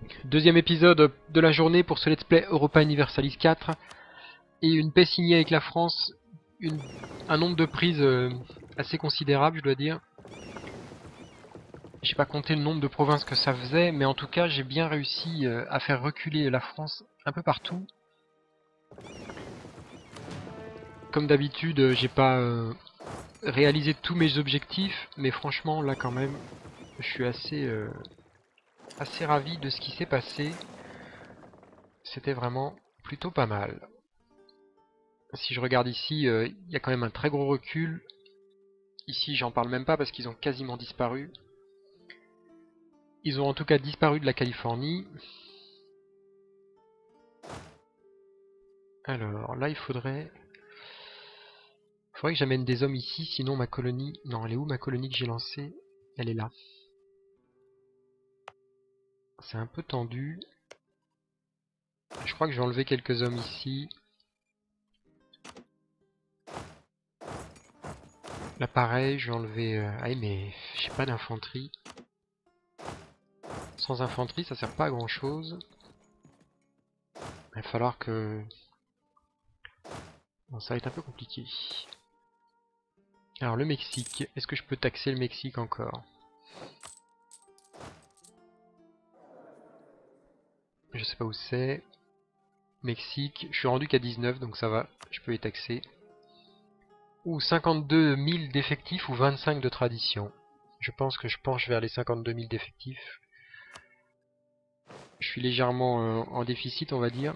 Deuxième épisode de la journée pour ce Let's Play Europa Universalis 4. Et une paix signée avec la France. Un nombre de prises assez considérable, je dois dire. J'ai pas compté le nombre de provinces que ça faisait, mais en tout cas j'ai bien réussi à faire reculer la France un peu partout. Comme d'habitude, j'ai pas réalisé tous mes objectifs, mais franchement là quand même, je suis assez ravi de ce qui s'est passé. C'était vraiment plutôt pas mal. Si je regarde ici, il y a quand même un très gros recul. Ici, j'en parle même pas parce qu'ils ont quasiment disparu. Ils ont en tout cas disparu de la Californie. Alors là, il faudrait que j'amène des hommes ici, sinon ma colonie... Non, elle est où ma colonie que j'ai lancée? Elle est là. C'est un peu tendu. Je crois que je vais enlever quelques hommes ici. Là pareil, je vais enlever... Ah mais j'ai pas d'infanterie. Sans infanterie, ça sert pas à grand chose. Il va falloir que... Bon, ça va être un peu compliqué. Alors le Mexique, est-ce que je peux taxer le Mexique encore? Je sais pas où c'est. Mexique, je suis rendu qu'à 19 donc ça va, je peux les taxer. Ou 52 000 d'effectifs ou 25 de tradition. Je pense que je penche vers les 52 000 d'effectifs. Je suis légèrement en déficit on va dire.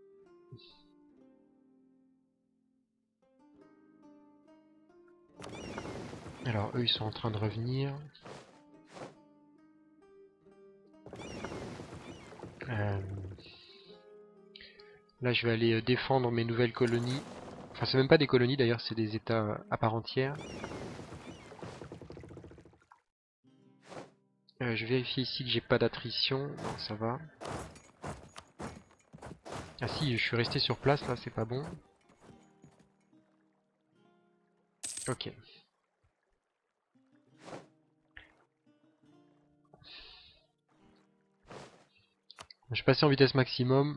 Alors eux ils sont en train de revenir. Là je vais aller défendre mes nouvelles colonies. Enfin c'est même pas des colonies d'ailleurs, c'est des états à part entière. Je vérifie ici que j'ai pas d'attrition. Non ça va. Ah si, je suis resté sur place là, c'est pas bon. Ok. Je suis passé en vitesse maximum.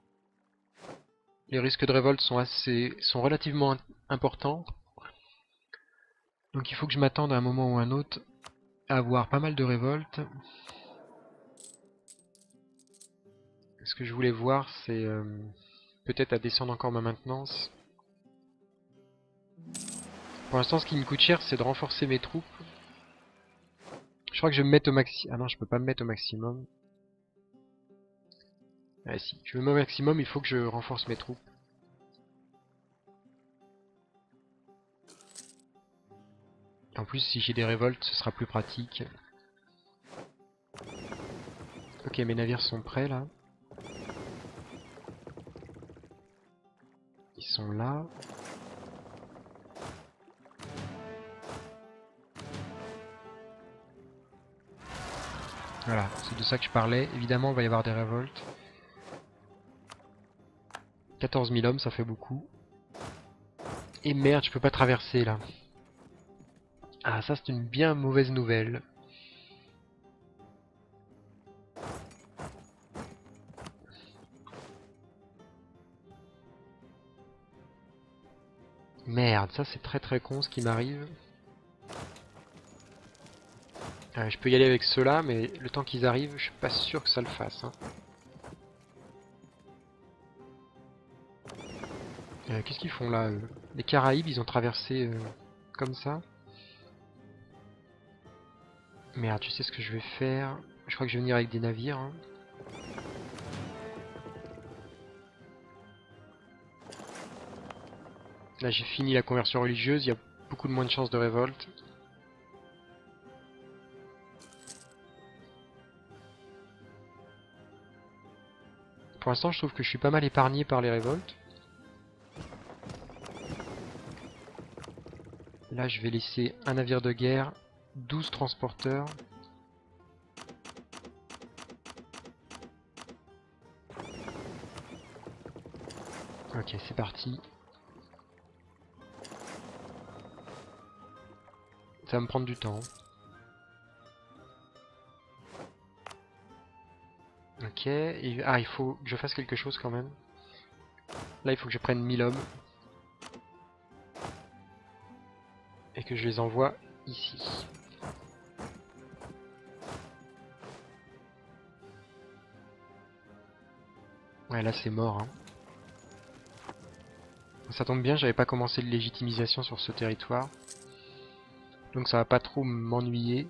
Les risques de révolte sont relativement importants. Donc il faut que je m'attende à un moment ou un autre à avoir pas mal de révoltes. Ce que je voulais voir, c'est peut-être à descendre encore ma maintenance. Pour l'instant, ce qui me coûte cher, c'est de renforcer mes troupes. Je crois que je vais me mettre au maximum. Ah non, je peux pas me mettre au maximum. Ah si, je me mets au maximum, il faut que je renforce mes troupes. En plus, si j'ai des révoltes, ce sera plus pratique. Ok, mes navires sont prêts là. Ils sont là. Voilà, c'est de ça que je parlais. Évidemment, il va y avoir des révoltes. 14 000 hommes, ça fait beaucoup. Et merde, je peux pas traverser là. Ah, ça c'est une bien mauvaise nouvelle. Merde, ça c'est très très con ce qui m'arrive. Je peux y aller avec ceux-là, mais le temps qu'ils arrivent, je suis pas sûr que ça le fasse. Hein. Qu'est-ce qu'ils font là Les Caraïbes, ils ont traversé comme ça. Merde, tu sais ce que je vais faire? Je crois que je vais venir avec des navires. Hein. Là j'ai fini la conversion religieuse, il y a beaucoup de moins de chances de révolte. Pour l'instant, je trouve que je suis pas mal épargné par les révoltes. Là, je vais laisser un navire de guerre, 12 transporteurs. Ok, c'est parti. Ça va me prendre du temps. Ok, il faut que je fasse quelque chose quand même. Là, il faut que je prenne 1000 hommes. Et que je les envoie ici. Ouais, là c'est mort. Hein. Ça tombe bien, j'avais pas commencé de légitimisation sur ce territoire. Donc ça va pas trop m'ennuyer.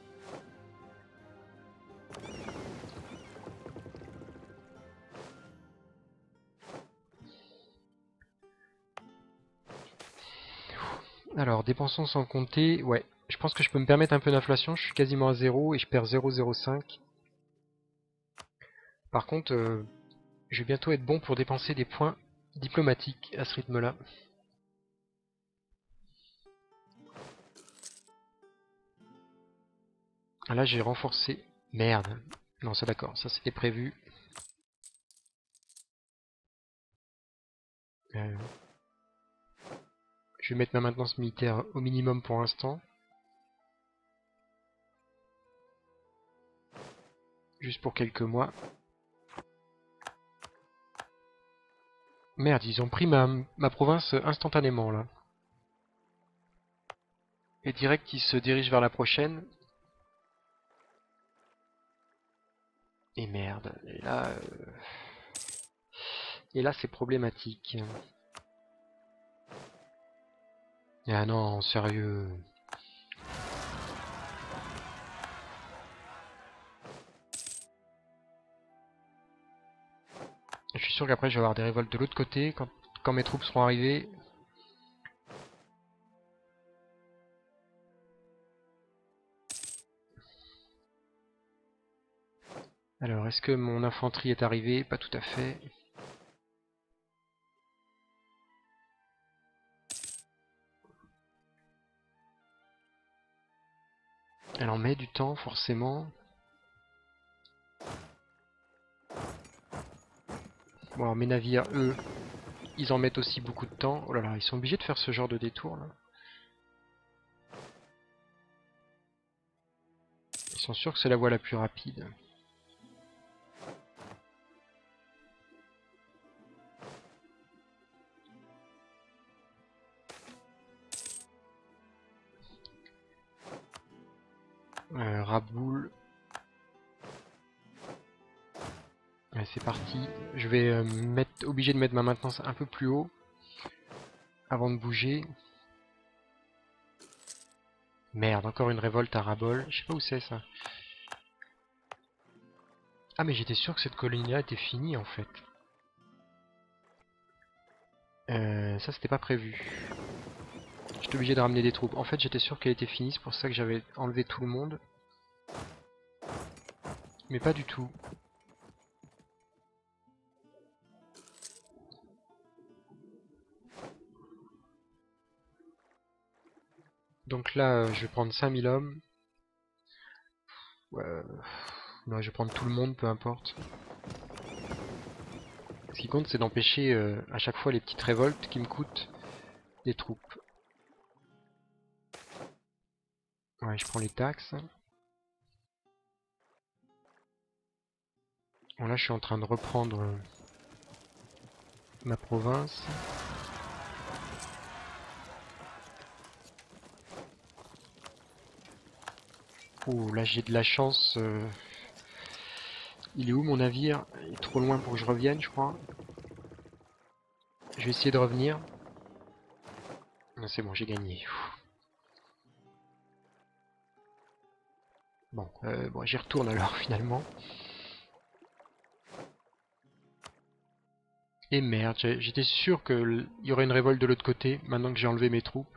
Alors, dépensons sans compter. Ouais, je pense que je peux me permettre un peu d'inflation. Je suis quasiment à 0 et je perds 0,05. Par contre, je vais bientôt être bon pour dépenser des points diplomatiques à ce rythme-là. Là, j'ai renforcé. Merde. Non, ça d'accord, ça c'était prévu. Euh, je vais mettre ma maintenance militaire au minimum pour l'instant. Juste pour quelques mois. Merde, ils ont pris ma province instantanément là. Et direct, ils se dirigent vers la prochaine. Et merde. Et là c'est problématique. Ah non, sérieux. Je suis sûr qu'après je vais avoir des révoltes de l'autre côté quand mes troupes seront arrivées. Alors, est-ce que mon infanterie est arrivée? Pas tout à fait. Elle en met du temps, forcément. Bon, alors mes navires, eux, ils en mettent aussi beaucoup de temps. Oh là là, ils sont obligés de faire ce genre de détour, là. Ils sont sûrs que c'est la voie la plus rapide. Raboul. Ouais, c'est parti. Je vais obligé de mettre ma maintenance un peu plus haut avant de bouger. Merde, encore une révolte à Rabol. Je sais pas où c'est ça. Ah mais j'étais sûr que cette colonie-là était finie en fait. Ça c'était pas prévu. J'étais obligé de ramener des troupes. En fait j'étais sûr qu'elle était finie, c'est pour ça que j'avais enlevé tout le monde. Mais pas du tout. Donc là je vais prendre 5000 hommes. Ouais, non, je vais prendre tout le monde, peu importe. Ce qui compte c'est d'empêcher à chaque fois les petites révoltes qui me coûtent des troupes. Ouais, je prends les taxes. Bon là je suis en train de reprendre ma province. Oh là j'ai de la chance. Il est où mon navire? Il est trop loin pour que je revienne je crois. Je vais essayer de revenir. C'est bon, j'ai gagné. Bon, j'y retourne alors finalement. Et merde, j'étais sûr qu'il y aurait une révolte de l'autre côté, maintenant que j'ai enlevé mes troupes.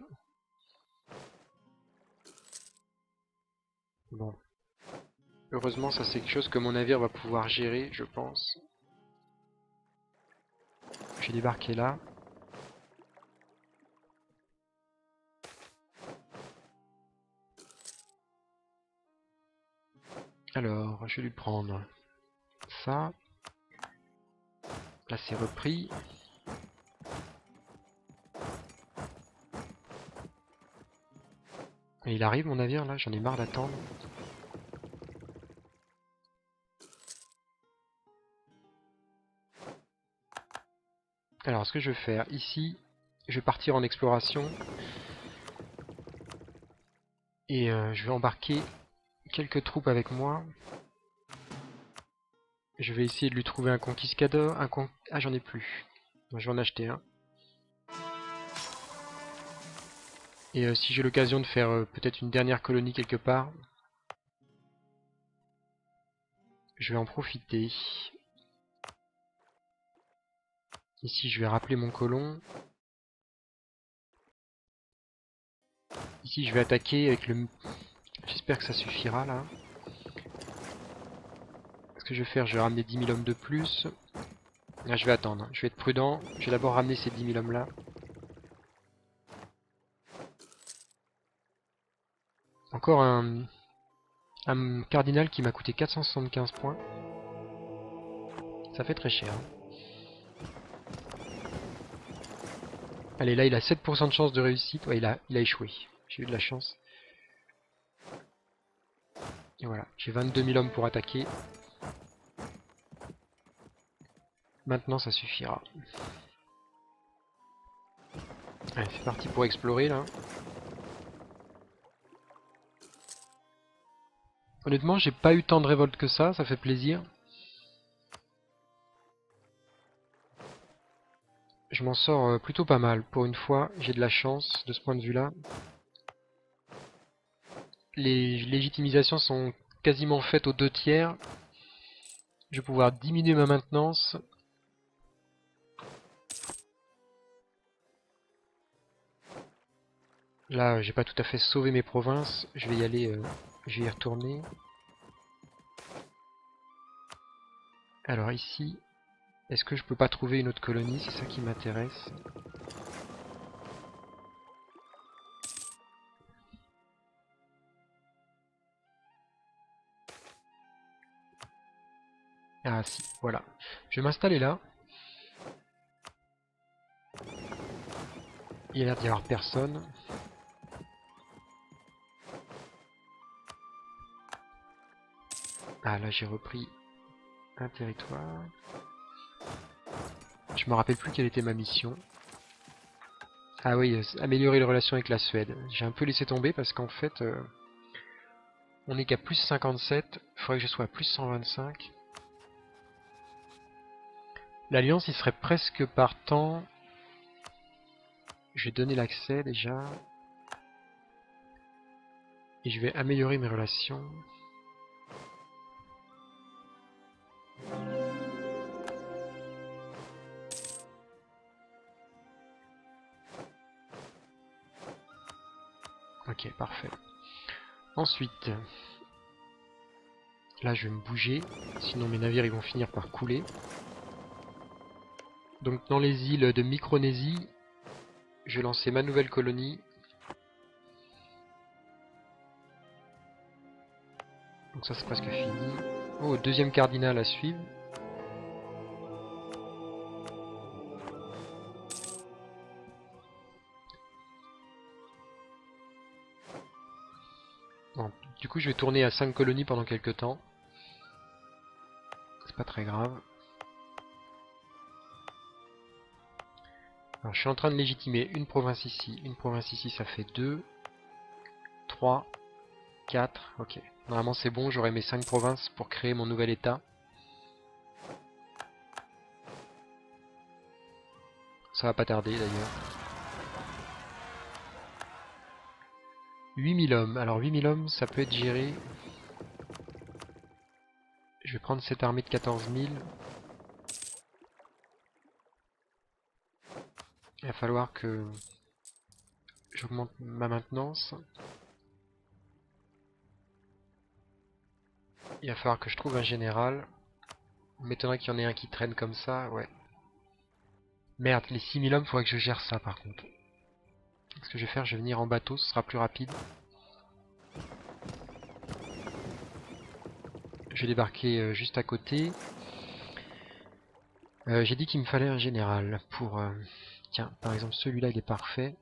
Bon. Heureusement, ça c'est quelque chose que mon navire va pouvoir gérer, je pense. J'ai débarqué là. Alors, je vais lui prendre ça. Là, c'est repris. Et il arrive mon navire là, j'en ai marre d'attendre. Alors, ce que je vais faire ici, je vais partir en exploration. Et je vais embarquer quelques troupes avec moi. Je vais essayer de lui trouver un conquistador. Ah, j'en ai plus. Je vais en acheter un. Et si j'ai l'occasion de faire peut-être une dernière colonie quelque part, je vais en profiter. Ici, je vais rappeler mon colon. Ici, je vais attaquer avec le... J'espère que ça suffira, là. Ce que je vais faire, je vais ramener 10 000 hommes de plus. Là, je vais attendre. Je vais être prudent. Je vais d'abord ramener ces 10 000 hommes-là. Encore un cardinal qui m'a coûté 475 points. Ça fait très cher. Allez, là, il a 7% de chance de réussite. Ouais, il a échoué. J'ai eu de la chance. Et voilà, j'ai 22 000 hommes pour attaquer. Maintenant, ça suffira. Allez, c'est parti pour explorer, là. Honnêtement, j'ai pas eu tant de révoltes que ça fait plaisir. Je m'en sors plutôt pas mal. Pour une fois, j'ai de la chance de ce point de vue-là. Les légitimisations sont quasiment faites aux 2/3. Je vais pouvoir diminuer ma maintenance. Là, j'ai pas tout à fait sauvé mes provinces. Je vais y aller, je vais y retourner. Alors ici, est-ce que je peux pas trouver une autre colonie? C'est ça qui m'intéresse. Ah si, voilà. Je vais m'installer là. Il y a l'air d'y avoir personne. Ah là j'ai repris un territoire. Je me rappelle plus quelle était ma mission. Ah oui, améliorer les relations avec la Suède. J'ai un peu laissé tomber parce qu'en fait, on n'est qu'à plus 57. Il faudrait que je sois à plus 125. L'Alliance, il serait presque partant. Je vais donner l'accès déjà. Et je vais améliorer mes relations. Ok, parfait. Ensuite, là je vais me bouger, sinon mes navires ils vont finir par couler. Donc dans les îles de Micronésie, je vais lancer ma nouvelle colonie. Donc ça c'est presque fini. Oh, deuxième cardinal à suivre. Bon, du coup je vais tourner à 5 colonies pendant quelques temps. C'est pas très grave. Alors, je suis en train de légitimer une province ici, ça fait 2, 3, 4, ok. Normalement c'est bon, j'aurai mes 5 provinces pour créer mon nouvel état. Ça va pas tarder d'ailleurs. 8000 hommes, alors 8000 hommes ça peut être géré. Je vais prendre cette armée de 14 000. Il va falloir que j'augmente ma maintenance. Il va falloir que je trouve un général. Il m'étonnerait qu'il y en ait un qui traîne comme ça, ouais. Merde, les 6000 hommes, faudrait que je gère ça par contre. Ce que je vais faire, je vais venir en bateau, ce sera plus rapide. Je vais débarquer juste à côté. J'ai dit qu'il me fallait un général pour... Tiens, par exemple, celui-là, il est parfait.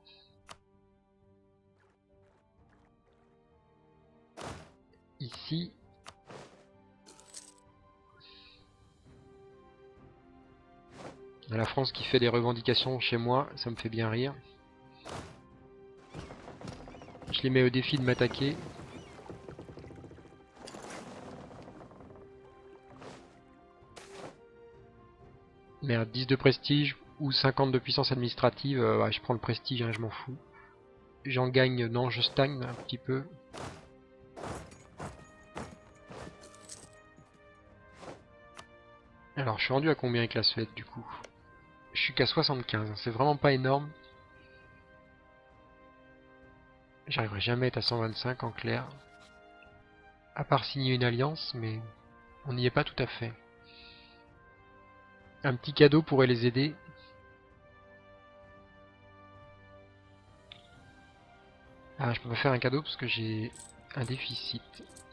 Ici. La France qui fait des revendications chez moi, ça me fait bien rire. Je les mets au défi de m'attaquer. Merde, 10 de prestige ou 50 de puissance administrative, ouais, je prends le prestige, hein, je m'en fous. J'en gagne, non, je stagne un petit peu. Alors, je suis rendu à combien avec la Suède du coup? Je suis qu'à 75, c'est vraiment pas énorme. J'arriverai jamais à être à 125 en clair. À part signer une alliance, mais on n'y est pas tout à fait. Un petit cadeau pourrait les aider. Ah, je peux pas faire un cadeau parce que j'ai un déficit.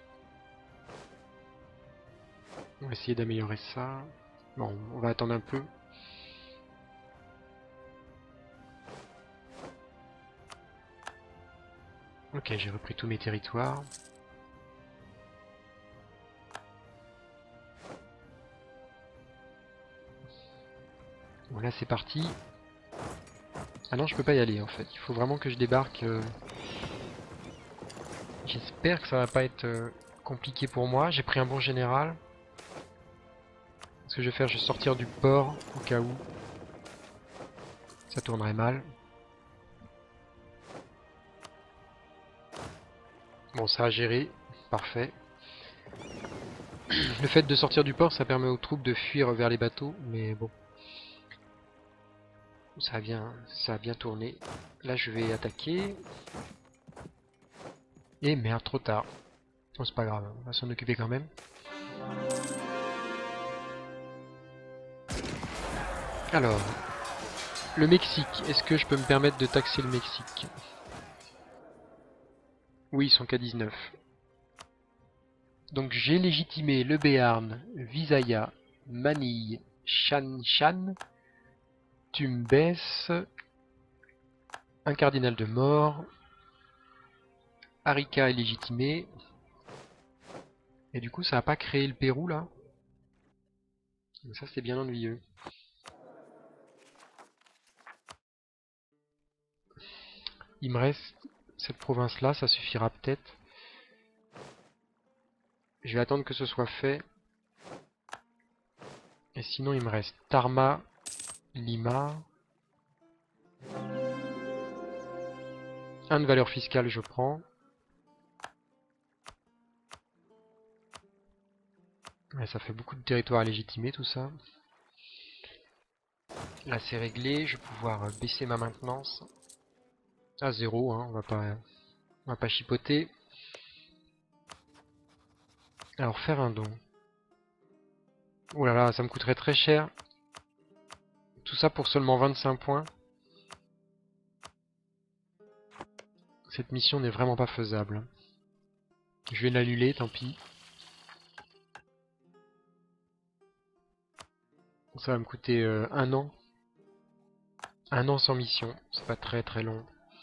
On va essayer d'améliorer ça. Bon, on va attendre un peu. Ok, j'ai repris tous mes territoires. Bon, là c'est parti. Ah non, je peux pas y aller en fait. Il faut vraiment que je débarque. J'espère que ça va pas être compliqué pour moi. J'ai pris un bon général. Ce que je vais faire, je vais sortir du port au cas où ça tournerait mal. Bon, ça a géré. Parfait. Le fait de sortir du port, ça permet aux troupes de fuir vers les bateaux, mais bon. Ça a bien tourné. Là, je vais attaquer. Et merde, trop tard. Bon, c'est pas grave, on va s'en occuper quand même. Alors, le Mexique. Est-ce que je peux me permettre de taxer le Mexique? Oui, ils sont qu'à 19. Donc j'ai légitimé le Béarn, Visaya, Manille, Shan, Tumbes, un cardinal de mort, Arica est légitimé. Et du coup, ça n'a pas créé le Pérou là. Donc ça, c'est bien ennuyeux. Il me reste cette province-là, ça suffira peut-être. Je vais attendre que ce soit fait. Et sinon, il me reste Tarma, Lima. Un de valeur fiscale, je prends. Ouais, ça fait beaucoup de territoire à légitimer tout ça. Là, c'est réglé. Je vais pouvoir baisser ma maintenance à 0. Hein, on va pas chipoter. Alors, faire un don. Oh là là, ça me coûterait très cher. Tout ça pour seulement 25 points. Cette mission n'est vraiment pas faisable. Je vais l'annuler, tant pis. Ça va me coûter un an. Un an sans mission. C'est pas très très long.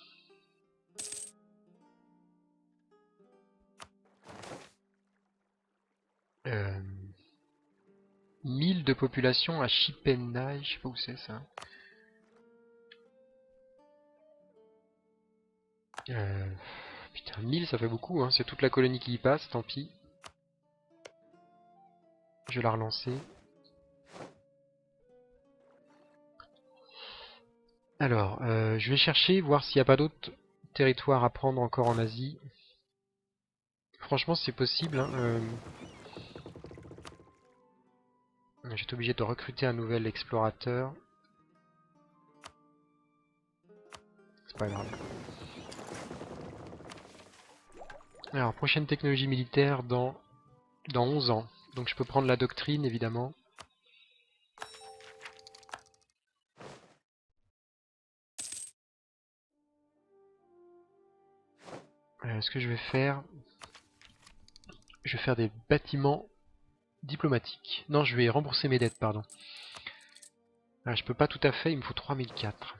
Euh, 1000 de population à Chipenai. Je sais pas où c'est ça. Putain, 1000 ça fait beaucoup. Hein. C'est toute la colonie qui y passe, tant pis. Je vais la relancer. Alors, je vais chercher, voir s'il n'y a pas d'autres territoires à prendre encore en Asie. Franchement, c'est possible. Hein, j'étais obligé de recruter un nouvel explorateur. C'est pas grave. Alors, prochaine technologie militaire dans 11 ans. Donc je peux prendre la doctrine, évidemment. Ce que je vais faire... Je vais faire des bâtiments diplomatiques. Non, je vais rembourser mes dettes, pardon. Je peux pas tout à fait, il me faut 3004.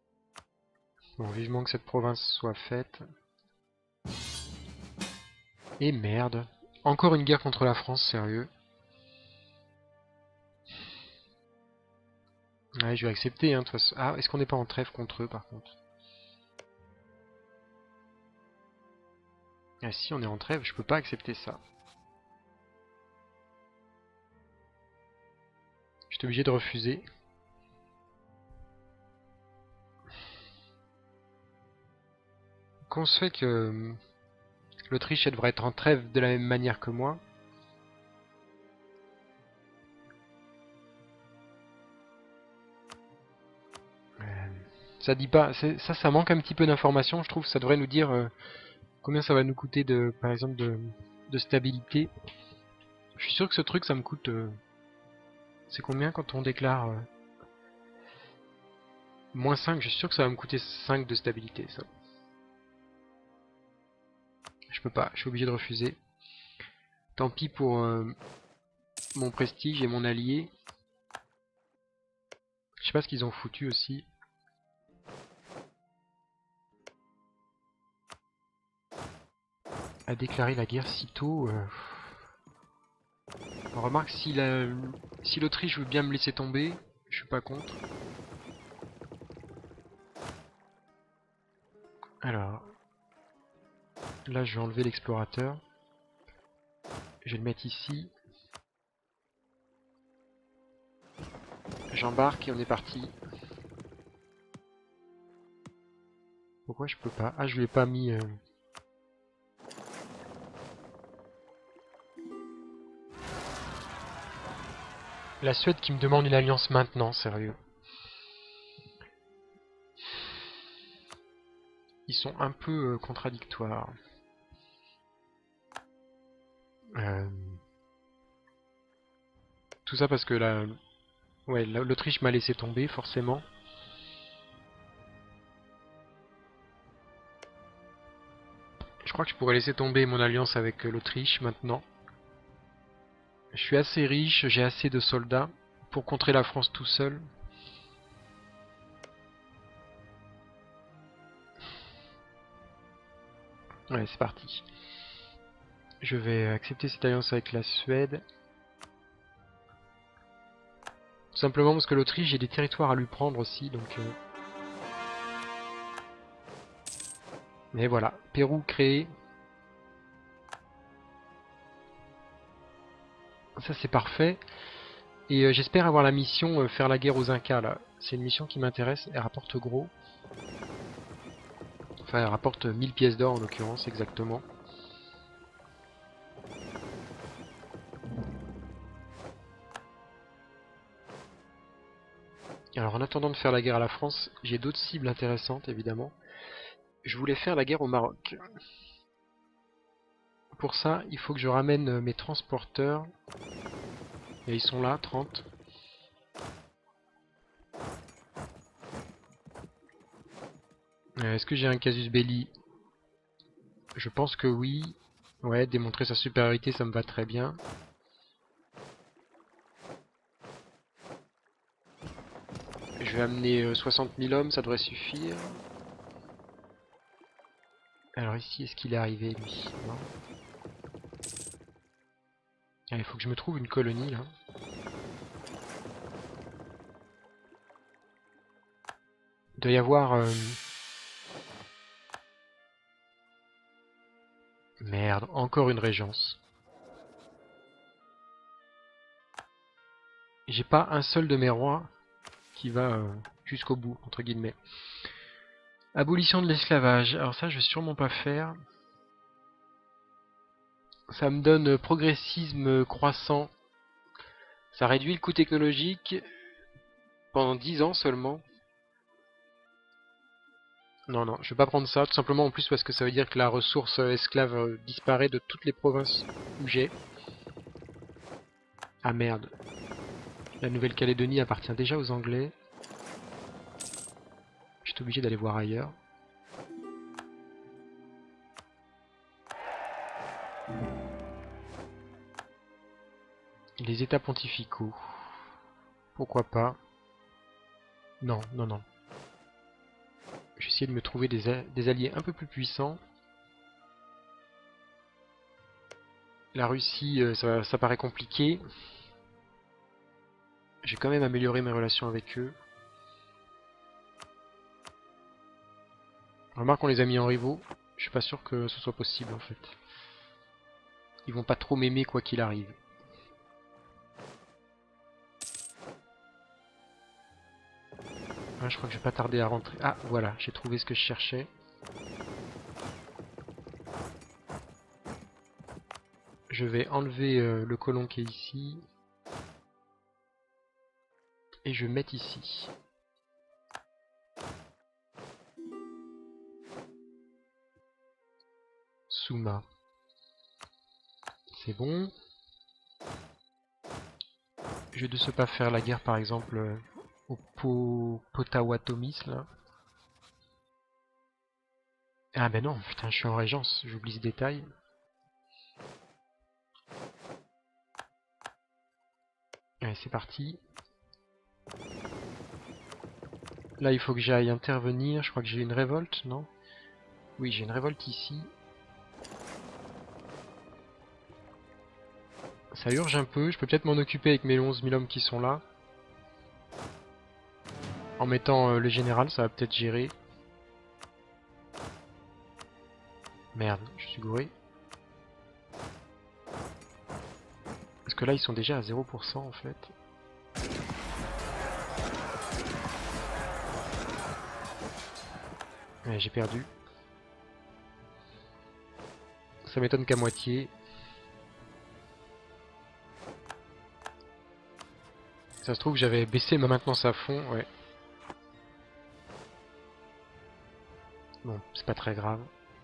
Bon, vivement que cette province soit faite. Et merde. Encore une guerre contre la France, sérieux. Ouais, je vais accepter, hein, de toute façon. Ah, est-ce qu'on n'est pas en trêve contre eux, par contre? Ah si, on est en trêve, je peux pas accepter ça. J'étais obligé de refuser. Qu'on se fait que l'Autriche, elle devrait être en trêve de la même manière que moi. Ça dit pas, ça manque un petit peu d'informations, je trouve. Ça devrait nous dire combien ça va nous coûter de, par exemple, de stabilité. Je suis sûr que ce truc, ça me coûte. C'est combien quand on déclare moins 5? Je suis sûr que ça va me coûter 5 de stabilité, ça. Je peux pas, je suis obligé de refuser. Tant pis pour mon prestige et mon allié. Je sais pas ce qu'ils ont foutu aussi. À déclarer la guerre si tôt. On remarque si l'Autriche veut bien me laisser tomber, je suis pas contre. Alors, là je vais enlever l'explorateur. Je vais le mettre ici. J'embarque et on est parti. Pourquoi je peux pas? Ah, je lui ai pas mis... La Suède qui me demande une alliance maintenant, sérieux. Ils sont un peu contradictoires. Tout ça parce que ouais, l'Autriche m'a laissé tomber, forcément. Je crois que je pourrais laisser tomber mon alliance avec l'Autriche maintenant. Je suis assez riche, j'ai assez de soldats pour contrer la France tout seul. Ouais, c'est parti. Je vais accepter cette alliance avec la Suède. Tout simplement parce que l'Autriche, j'ai des territoires à lui prendre aussi, donc... Mais voilà, Pérou créé. Ça c'est parfait. Et j'espère avoir la mission faire la guerre aux Incas là. C'est une mission qui m'intéresse, elle rapporte gros. Enfin, elle rapporte 1000 pièces d'or en l'occurrence, exactement. Alors en attendant de faire la guerre à la France, j'ai d'autres cibles intéressantes évidemment. Je voulais faire la guerre au Maroc. Pour ça, il faut que je ramène mes transporteurs. Et ils sont là, 30. Est-ce que j'ai un casus belli? Je pense que oui. Ouais, démontrer sa supériorité, ça me va très bien. Je vais amener 60 000 hommes, ça devrait suffire. Alors ici, est-ce qu'il est arrivé, lui? Non. Ah, il faut que je me trouve une colonie, là. Il doit y avoir... Merde, encore une régence. J'ai pas un seul de mes rois qui va jusqu'au bout, entre guillemets. Abolition de l'esclavage. Alors ça, je vais sûrement pas faire. Ça me donne progressisme croissant. Ça réduit le coût technologique pendant 10 ans seulement. Non, non, je vais pas prendre ça, tout simplement en plus parce que ça veut dire que la ressource esclave disparaît de toutes les provinces où j'ai. Ah merde. La Nouvelle-Calédonie appartient déjà aux Anglais. Je suis obligé d'aller voir ailleurs. Les États pontificaux. Pourquoi pas? Non, non, non. Je vais essayer de me trouver des alliés un peu plus puissants. La Russie, ça paraît compliqué. J'ai quand même amélioré mes relations avec eux. Remarque, on les a mis en rivaux. Je suis pas sûr que ce soit possible en fait. Ils vont pas trop m'aimer quoi qu'il arrive. Ah, je crois que je vais pas tarder à rentrer. Ah, voilà, j'ai trouvé ce que je cherchais. Je vais enlever le colon qui est ici. Et je vais mettre ici. Souma. C'est bon. Je vais de ce pas faire la guerre par exemple au Potawatomis là. Ah ben non, putain, je suis en régence, j'oublie ce détail. Allez, c'est parti. Là, il faut que j'aille intervenir. Je crois que j'ai une révolte, non? Oui, j'ai une révolte ici. Ça urge un peu. Je peux peut-être m'en occuper avec mes 11 000 hommes qui sont là. En mettant le général, ça va peut-être gérer. Merde, je suis gouré. Parce que là, ils sont déjà à 0% en fait. Ouais, j'ai perdu. Ça m'étonne qu'à moitié. Ça se trouve, j'avais baissé ma maintenance à fond, ouais. Bon, c'est pas très grave.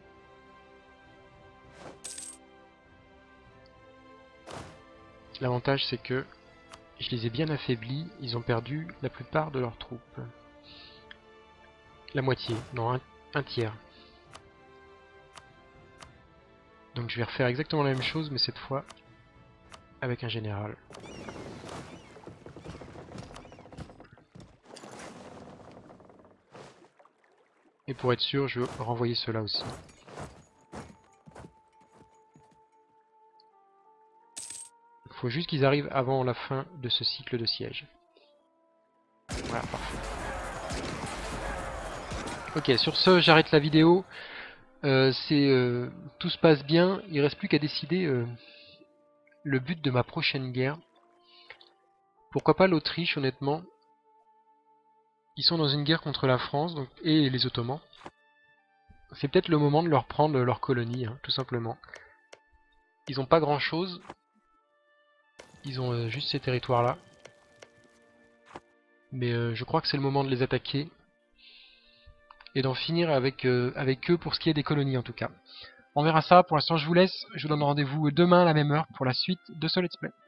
L'avantage, c'est que je les ai bien affaiblis. Ils ont perdu la plupart de leurs troupes. La moitié, non, un tiers. Donc je vais refaire exactement la même chose, mais cette fois avec un général. Et pour être sûr, je vais renvoyer ceux-là aussi. Il faut juste qu'ils arrivent avant la fin de ce cycle de siège. Voilà, parfait. Ok, sur ce, j'arrête la vidéo. Tout se passe bien. Il reste plus qu'à décider le but de ma prochaine guerre. Pourquoi pas l'Autriche, honnêtement. Ils sont dans une guerre contre la France donc, et les Ottomans. C'est peut-être le moment de leur prendre leur colonie, hein, tout simplement. Ils ont pas grand-chose. Ils ont juste ces territoires-là. Mais je crois que c'est le moment de les attaquer. Et d'en finir avec eux pour ce qui est des colonies en tout cas. On verra ça, pour l'instant je vous laisse. Je vous donne rendez-vous demain à la même heure pour la suite de ce let's play.